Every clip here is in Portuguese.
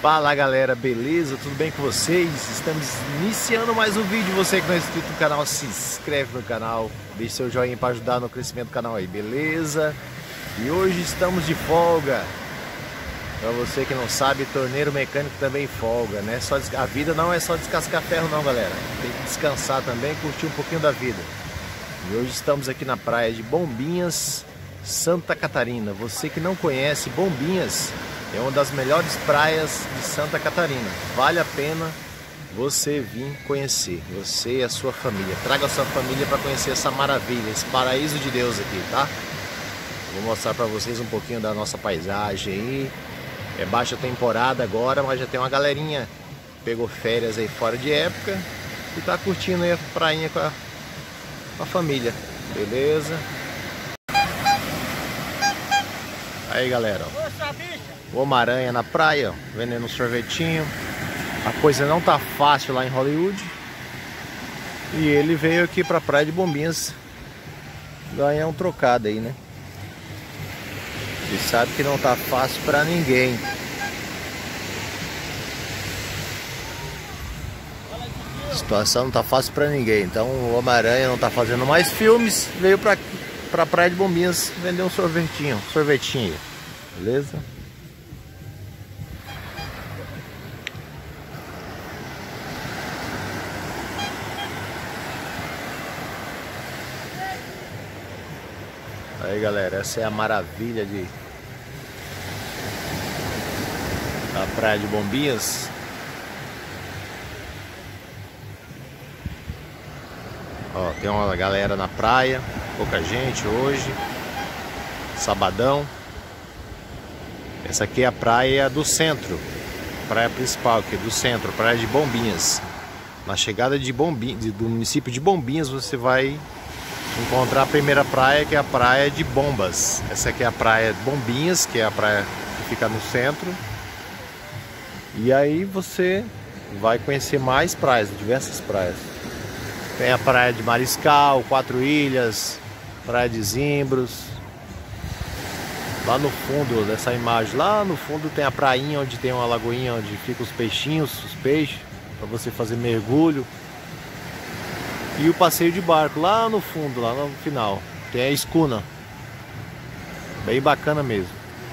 Fala galera, beleza? Tudo bem com vocês? Estamos iniciando mais um vídeo. Você que não é inscrito no canal, se inscreve no canal, deixe seu joinha para ajudar no crescimento do canal aí, beleza? E hoje estamos de folga. Para você que não sabe, torneiro mecânico também folga, né? A vida não é só descascar ferro não, galera. Tem que descansar também e curtir um pouquinho da vida. E hoje estamos aqui na praia de Bombinhas, Santa Catarina. Você que não conhece, Bombinhas é uma das melhores praias de Santa Catarina. Vale a pena você vir conhecer, você e a sua família. Traga a sua família para conhecer essa maravilha, esse paraíso de Deus aqui, tá? Vou mostrar para vocês um pouquinho da nossa paisagem aí. É baixa temporada agora, mas já tem uma galerinha que pegou férias aí fora de época e tá curtindo aí a prainha com a família, beleza? Aí galera, ó. O Homem-Aranha na praia, ó, vendendo um sorvetinho. A coisa não tá fácil lá em Hollywood. E ele veio aqui pra praia de Bombinhas ganhar um trocado aí, né? Ele sabe que não tá fácil pra ninguém. A situação não tá fácil pra ninguém. Então o Homem-Aranha não tá fazendo mais filmes. Veio pra praia de Bombinhas vender um sorvetinho aí. Beleza? Aí galera, essa é a maravilha da praia de Bombinhas. Ó, tem uma galera na praia, pouca gente hoje, sabadão. Essa aqui é a praia do centro, praia principal aqui do centro, praia de Bombinhas. Na chegada de do município de Bombinhas você vai encontrar a primeira praia, que é a praia de Bombas. Essa aqui é a praia de Bombinhas, que é a praia que fica no centro. E aí você vai conhecer mais praias, diversas praias. Tem a praia de Mariscal, Quatro Ilhas, praia de Zimbros. Lá no fundo dessa imagem, lá no fundo tem a prainha onde tem uma lagoinha onde ficam os peixinhos, para você fazer mergulho. E o passeio de barco lá no fundo, lá no final, tem a escuna, bem bacana mesmo.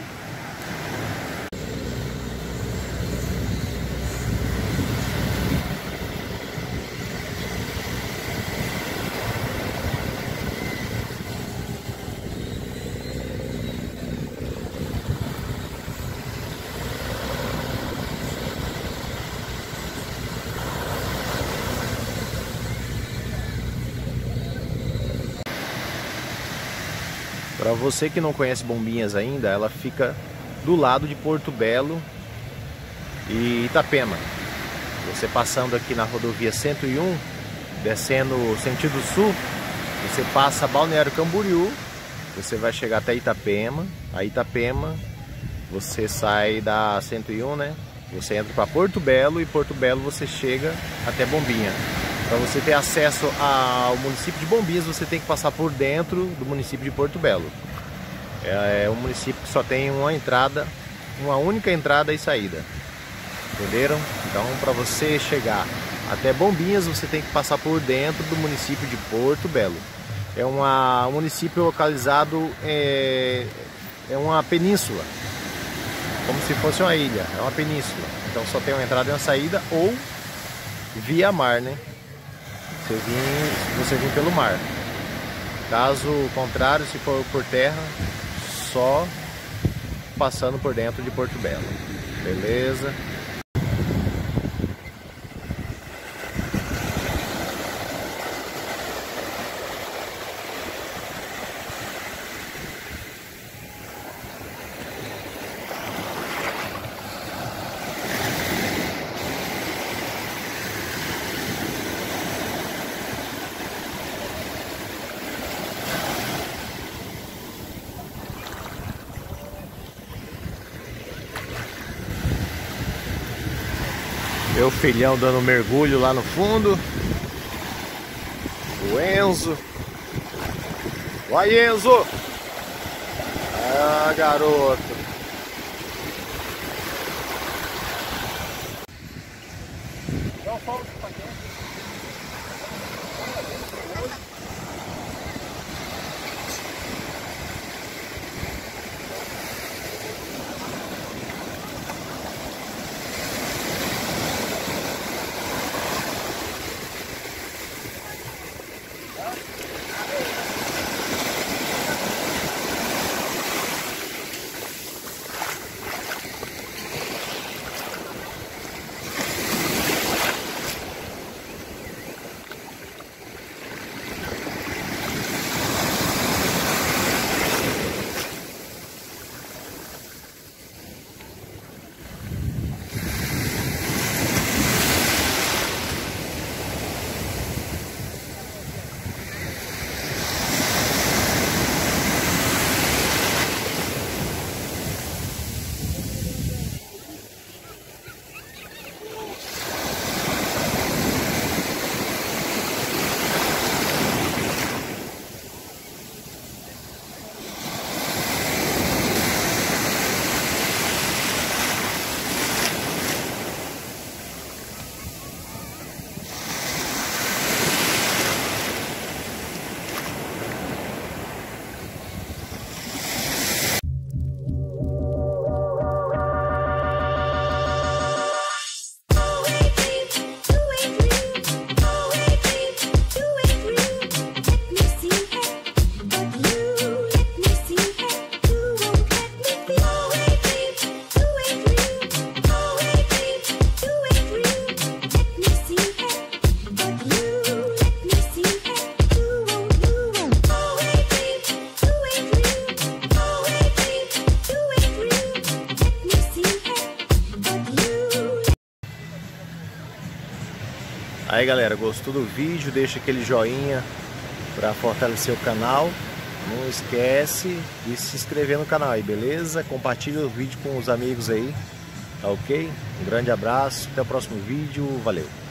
Para você que não conhece Bombinhas ainda, ela fica do lado de Porto Belo e Itapema. Você passando aqui na rodovia 101, descendo sentido sul, você passa Balneário Camboriú, você vai chegar até Itapema. A Itapema, você sai da 101, né? Você entra para Porto Belo e Porto Belo você chega até Bombinha. Para você ter acesso ao município de Bombinhas, você tem que passar por dentro do município de Porto Belo. É um município que só tem uma entrada, uma única entrada e saída. Entenderam? Então, para você chegar até Bombinhas, você tem que passar por dentro do município de Porto Belo. É um município localizado, é uma península, como se fosse uma ilha, é uma península. Então só tem uma entrada e uma saída, ou via mar, né? Você vir pelo mar. Caso contrário, se for por terra, só passando por dentro de Porto Belo. Beleza? Meu filhão dando mergulho lá no fundo. O Enzo. Vai, Enzo! Ah, garoto. Aí galera, gostou do vídeo? Deixa aquele joinha para fortalecer o canal. Não esquece de se inscrever no canal aí, beleza? Compartilha o vídeo com os amigos aí, tá ok? Um grande abraço, até o próximo vídeo, valeu!